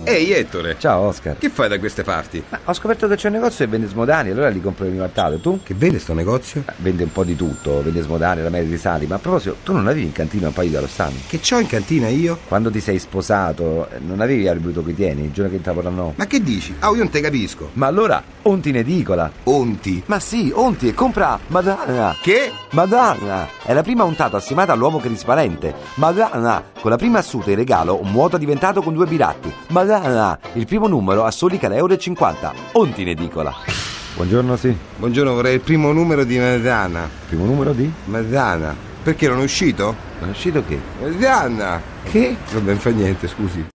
Ehi Ettore, Ciao Oscar. che fai da queste parti? Ma ho scoperto che c'è un negozio che vende smodani, allora li compro in Immortale. Tu? Che vende sto negozio? Vende un po' di tutto, vende smodani, ramelli di sali. Ma a proposito, tu non avevi in cantina un paio di arrostami? Che c'ho in cantina io? Quando ti sei sposato, non avevi avuto che tieni, il giorno che entravo no? Ma che dici? Ah, io non te capisco. Ma allora, onti in edicola. Onti? Ma sì, onti e compra Madonna. Che? Madonna! È la prima untata assiemata all'uomo che risparente. Madonna! Con la prima assuta in regalo un muoto diventato con 2 biratti. Madonna! Il primo numero a soli €1,50. Onti in edicola. Buongiorno, sì. Buongiorno, vorrei il primo numero di Madonna. Primo numero di? Madonna. Perché non è uscito? Non è uscito che? Madonna. Che? Vabbè, non fa niente, scusi.